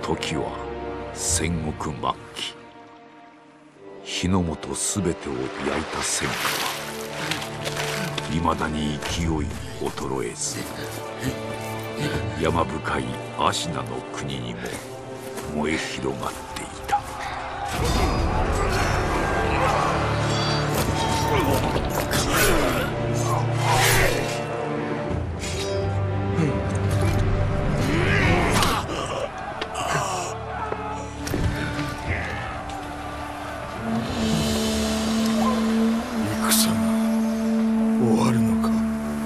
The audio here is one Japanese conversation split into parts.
時は戦国末期。日の本すべてを焼いた戦火はいまだに勢い衰えず、山深い芦名の国にも燃え広がっていた。 戦が終わるのか。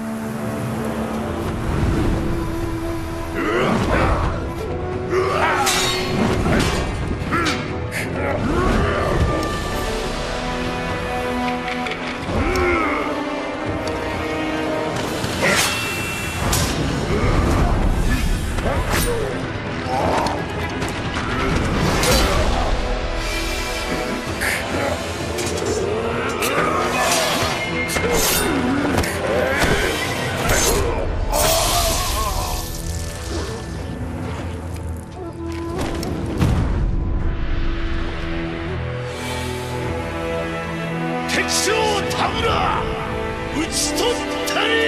敵将田村討ち取ったり。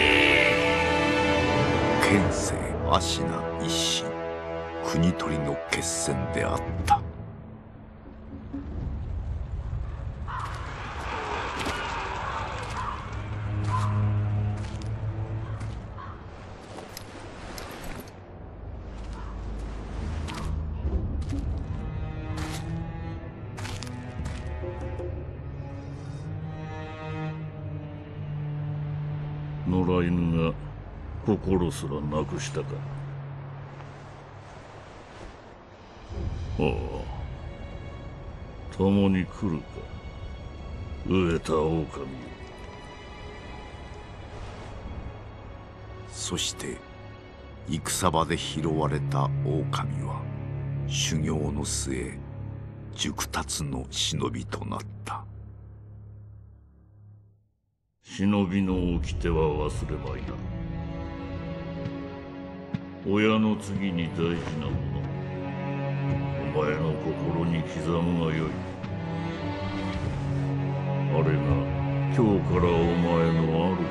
剣聖芦名一心、国取りの決戦であった。 野良犬が心すらなくしたか。ああ、共に来るか、飢えた狼。 そして戦場で拾われた狼は修行の末熟達の忍びとなった。 忍びの掟は忘れまいな。親の次に大事なもの、お前の心に刻むがよい。あれが今日からお前の主だ。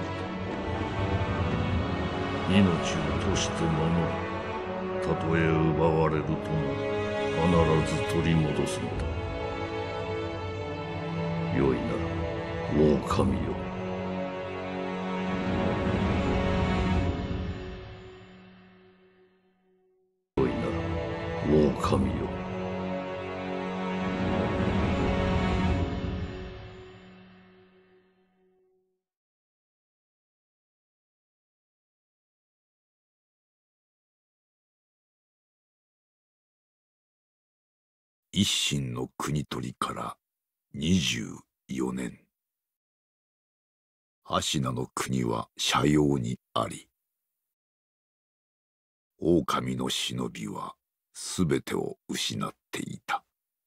命を賭して守る。たとえ奪われるとも必ず取り戻すのだ。よいな、狼よ。狼よ。 一心の国取りから24年。芦名の国は斜陽にあり、狼の忍びはすべてを失っていた。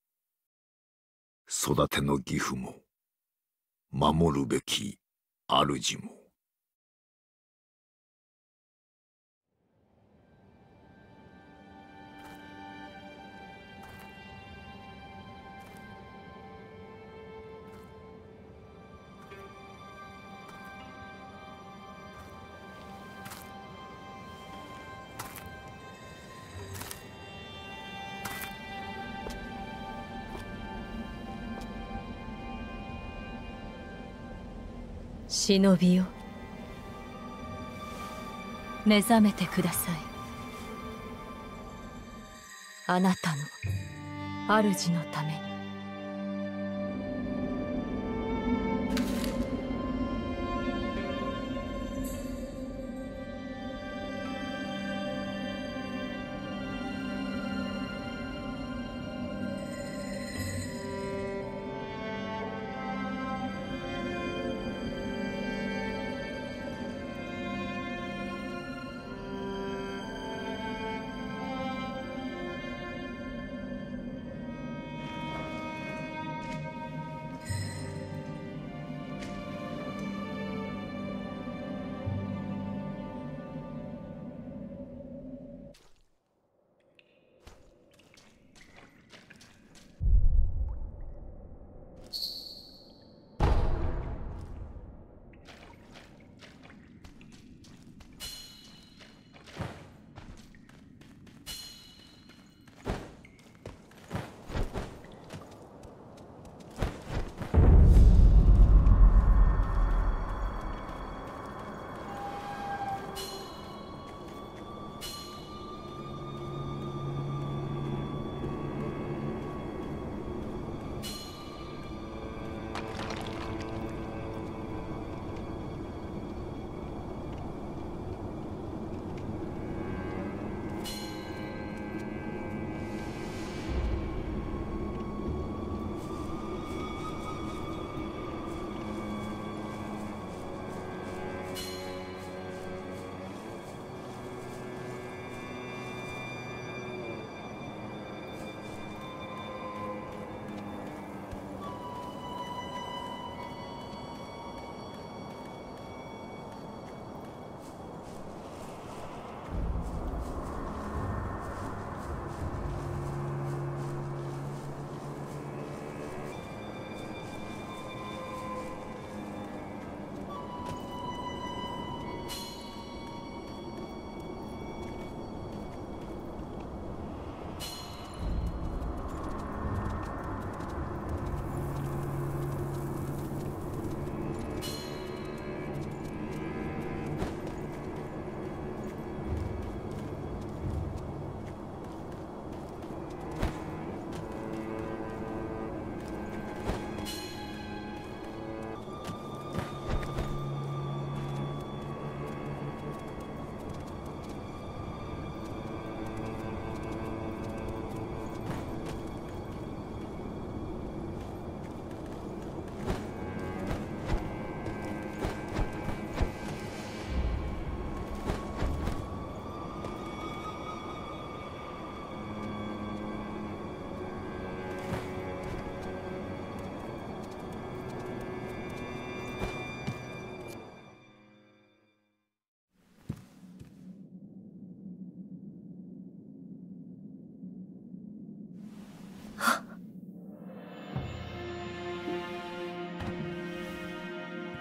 育ての義父も守るべき主も。 忍びよ、目覚めてください。あなたの主のために。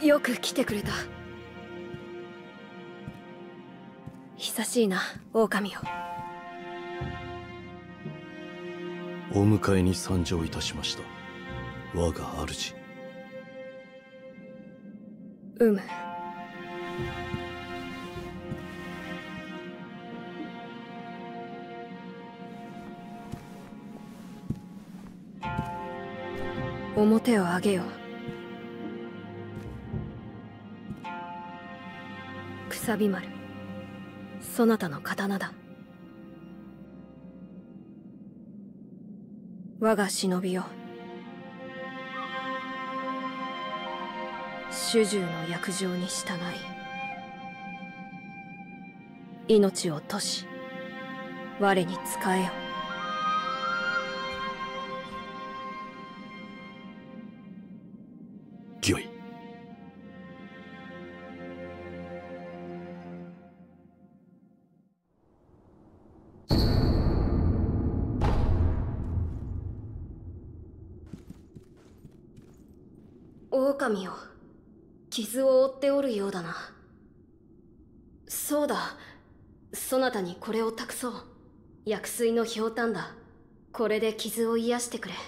よく来てくれた。久しいな、狼よ。 お迎えに参上いたしました、我が主。 表を上げよ。くさび丸、そなたの刀だ。我が忍びよ、主従の約定に従い、命を賭し我に仕えよ。 御意。 狼よ、傷を負っておるようだな。そうだ、そなたにこれを託そう。薬水のひょうたんだ。これで傷を癒してくれ。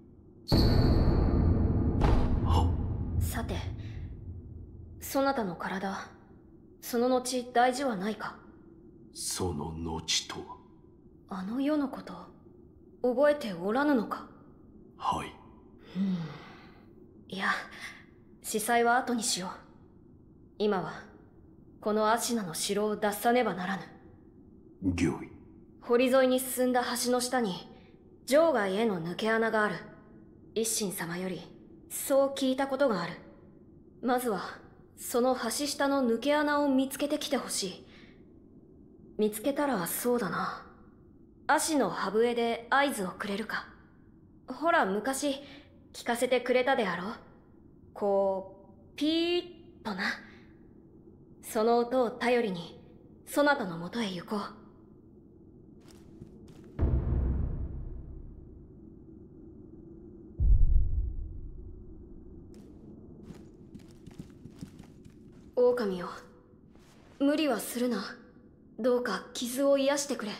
さて、そなたの体、その後大事はないか？ その後とは？ あの世のこと、覚えておらぬのか？ はい。 いや、司祭は後にしよう。今は、このアシナの城を脱さねばならぬ。 御意。 堀沿いに進んだ橋の下に、城外への抜け穴がある。一心様より、そう聞いたことがある。まずは、その橋下の抜け穴を見つけてきてほしい。見つけたらそうだな。足の歯笛で合図をくれるか。ほら、昔、聞かせてくれたであろう。こう、ピーッとな。その音を頼りに、そなたのもとへ行こう。狼よ、無理はするな。どうか傷を癒してくれ。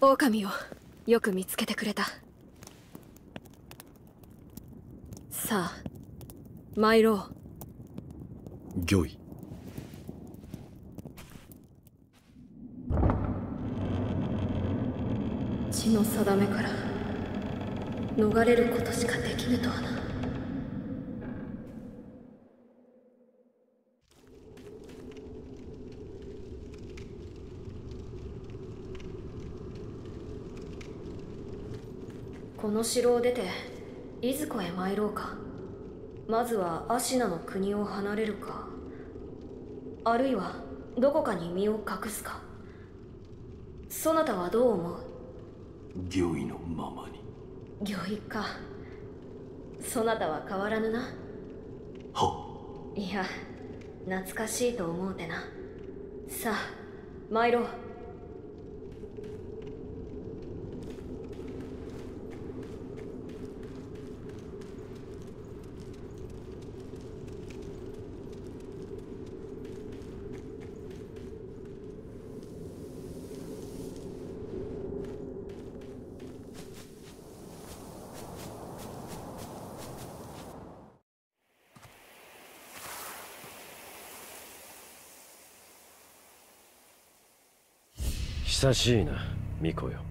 狼をよく見つけてくれた。さあ参ろう。 御意。 血の定めから逃れることしかできぬとはな。この城を出ていずこへ参ろうか。まずはアシナの国を離れるか、あるいはどこかに身を隠すか。そなたはどう思う？ 御意のままに。 御意か。そなたは変わらぬな。 はいや、懐かしいと思うてな。さあ参ろう。 久しいな、巫女よ。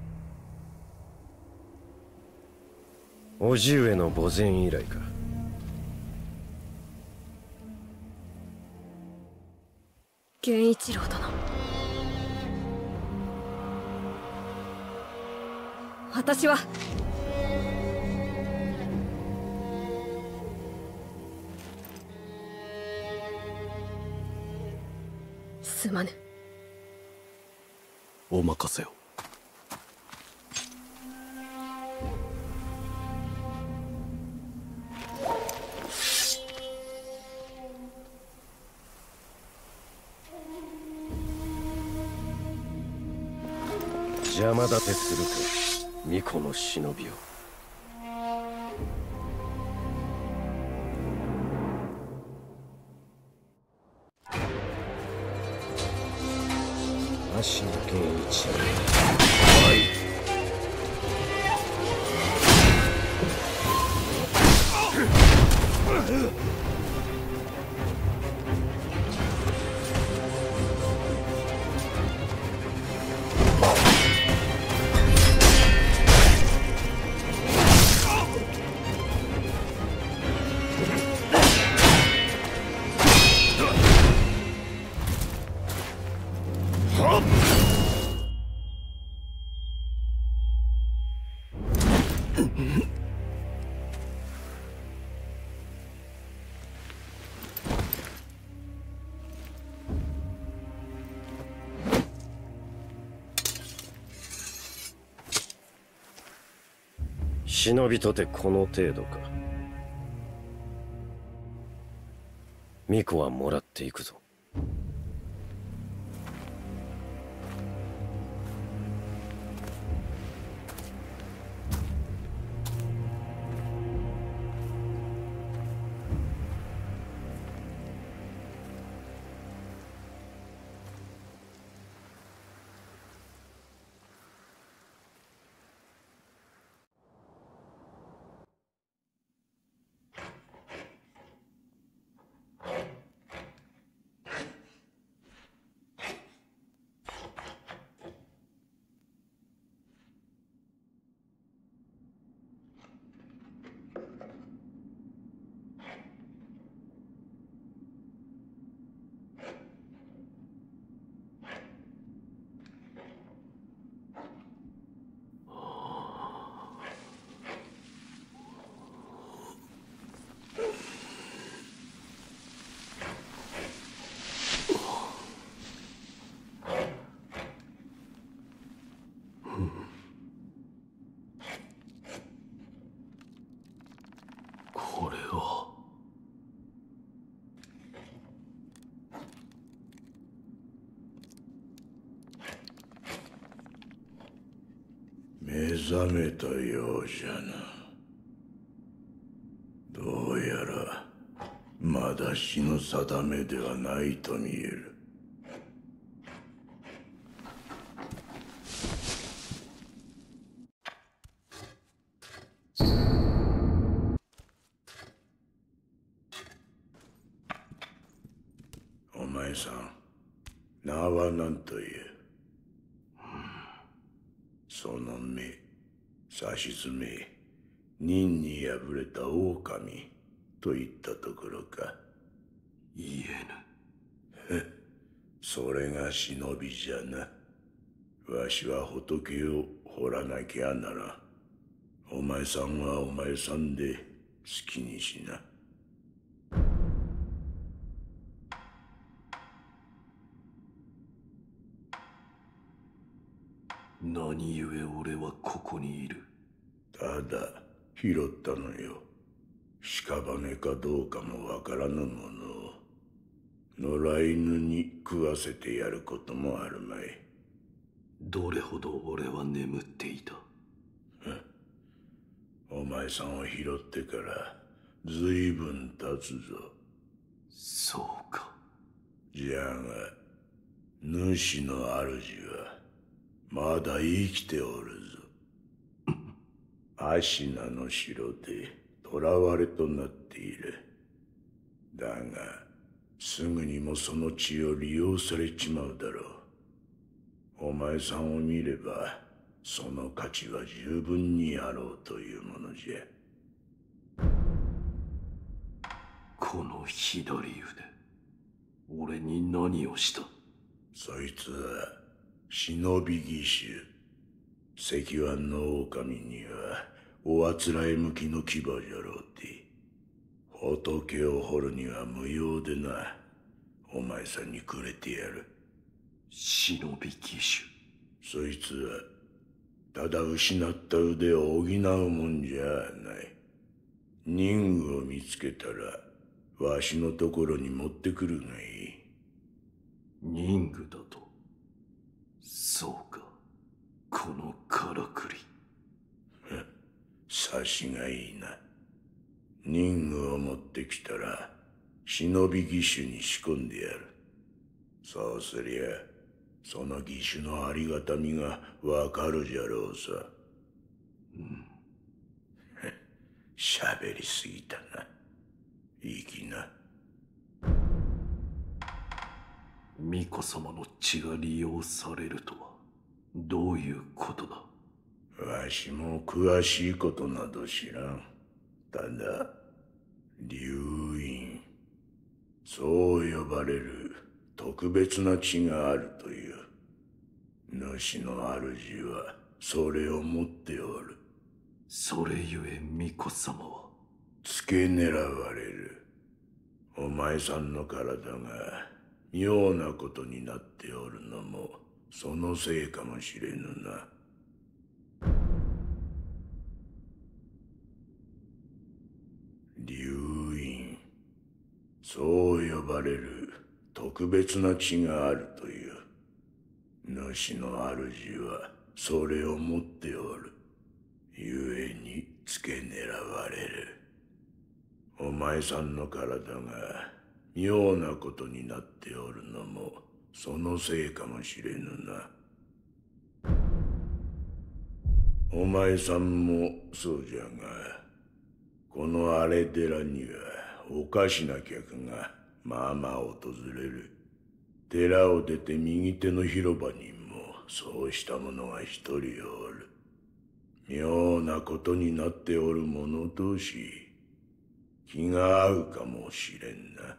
叔父上の墓前以来か。 源一郎殿、私はすまぬ。 お任せを。 邪魔立てするか、巫女の忍びを。芦野源一郎。はい。忍びとてこの程度か。巫女はもらっていくぞ。 これは。 目覚めたようじゃな。どうやらまだ死の定めではないと見える。 前さん、名は何という？その目、さしずめ、任に敗れた狼といったところか。 言えぬ。 それが忍びじゃな。わしは仏を掘らなきゃなら。お前さんはお前さんで好きにしな。 何故俺はここにいる？ ただ拾ったのよ。屍かどうかもわからぬものを野良犬に食わせてやることもあるまい。 どれほど俺は眠っていた？ お前さんを拾ってからずいぶん経つぞ。 そうか。 じゃが主の主はまだ生きておるぞ。アシナの城で囚われとなっている。だがすぐにもその血を利用されちまうだろう。お前さんを見ればその価値は十分にあろうというものじゃ。 この左腕、俺に何をした？ そいつは忍び義手。石腕の狼にはおあつらえ向きの牙じゃろうて。仏を掘るには無用でな。お前さんにくれてやる。 忍び義手。 そいつはただ失った腕を補うもんじゃない。任具を見つけたらわしのところに持ってくるがいい。 任具だと？そうか。このからくり。 察しがいいな。任具を持ってきたら忍び義手に仕込んでやる。そうすりゃその義手のありがたみがわかるじゃろうさ。喋りすぎたな。いいきな。 巫女様の血が利用されるとはどういうことだ？ わしも詳しいことなど知らん。ただ流院、そう呼ばれる特別な血があるという。主の主はそれを持っておる。 それゆえ巫女様は付け狙われる。お前さんの体が妙なことになっておるのもそのせいかもしれぬな。流院、そう呼ばれる特別な血があるという。主の主はそれを持っておる。ゆえに付け狙われる。お前さんの体が妙なことになっておるのもそのせいかもしれぬな。お前さんもそうじゃが、この荒れ寺にはおかしな客がまあまあ訪れる。寺を出て右手の広場にもそうした者が一人おる。妙なことになっておる者同士、気が合うかもしれんな。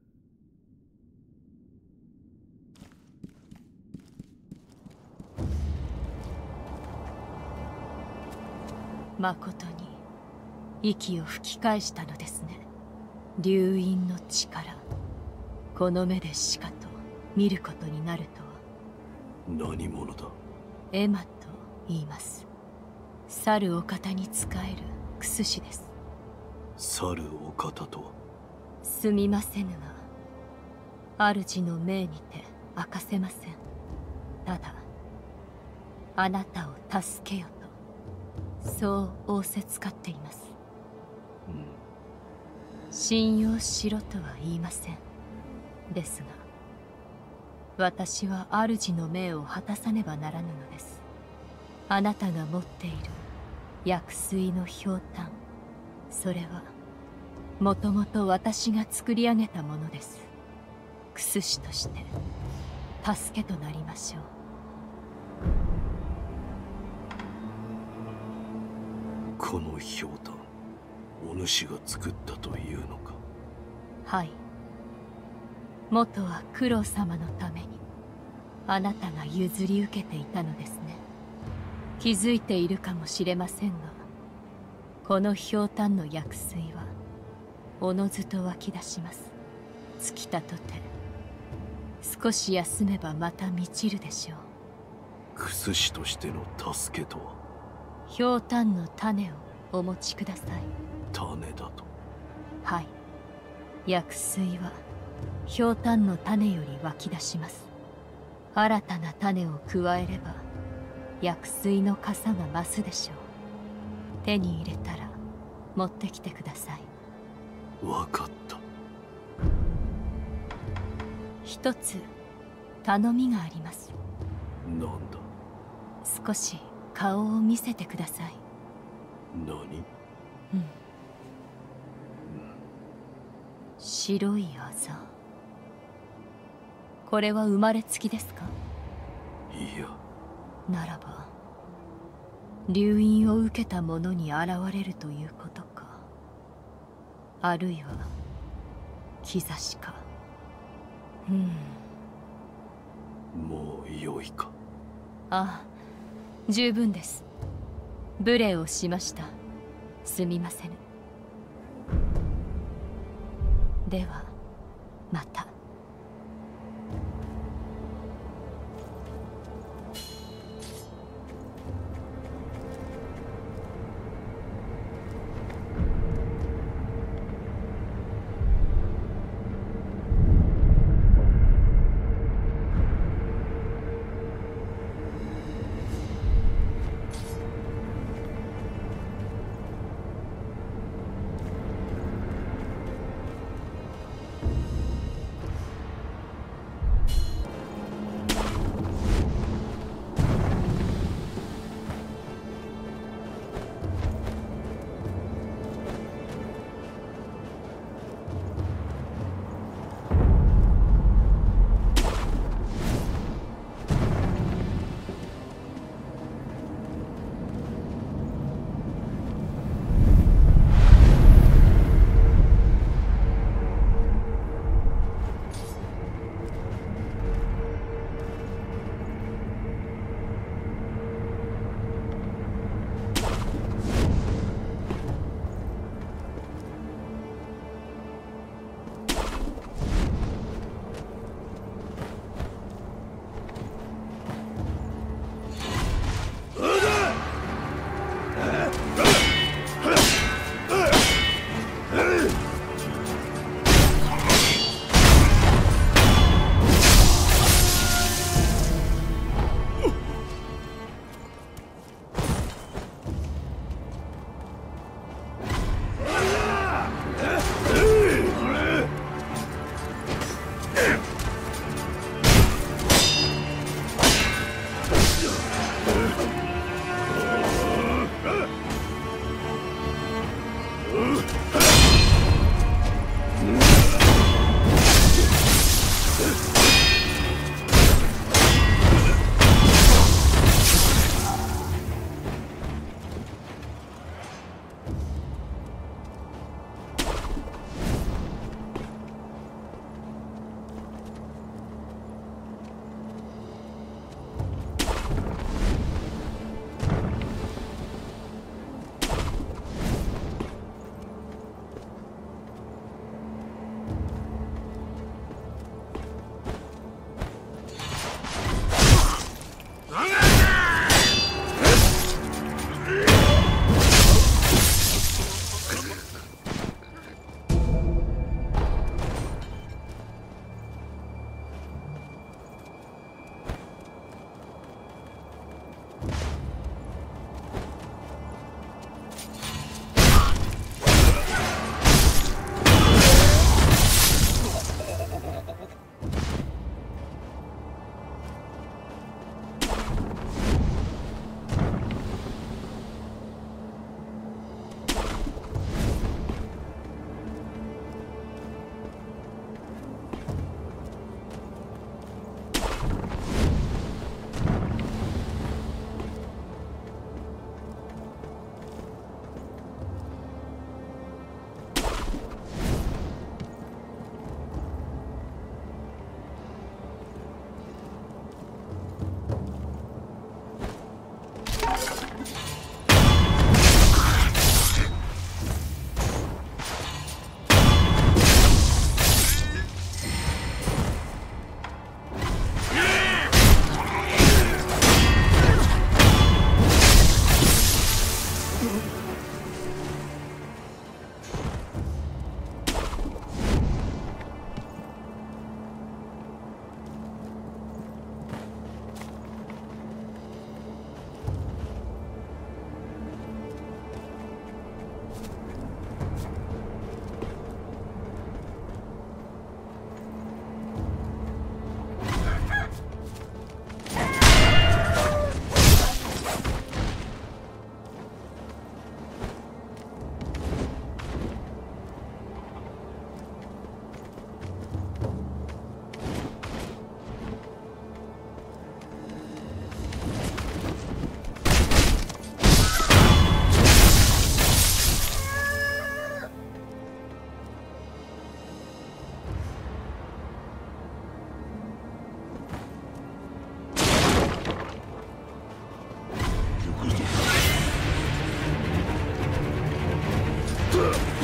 まことに息を吹き返したのですね。流院の力、この目でしかと見ることになるとは。 何者だ？ エマと言います。猿お方に仕える薬師です。 猿お方とは？ すみませぬが、主の命にて明かせません。ただあなたを助けよと、そう仰せつかっています。信用しろとは言いません。ですが私は主の命を果たさねばならぬのです。あなたが持っている薬水のひょうたん、それはもともと私が作り上げたものです。 クス使として助けとなりましょう。 このひょうたん、お主が作ったというのか。 はい。元は九郎様のためにあなたが譲り受けていたのですね。気づいているかもしれませんが、このひょうたんの薬水はおのずと湧き出します。尽きたとて少し休めばまた満ちるでしょう。 クス使としての助けとは。 ひょうたんの種をお持ちください。 種だと。 はい。薬水はひょうたんの種より湧き出します。新たな種を加えれば薬水の傘が増すでしょう。手に入れたら持ってきてください。 わかった。 一つ頼みがあります。 なんだ。 少し顔を見せてください。 何？ 白いあざ。これは生まれつきですか？ いや。 ならば流飲を受けた者に現れるということか。あるいは兆しか。 もう良いか。 ああ、十分です。無礼をしました。すみませぬ。ではまた。 った。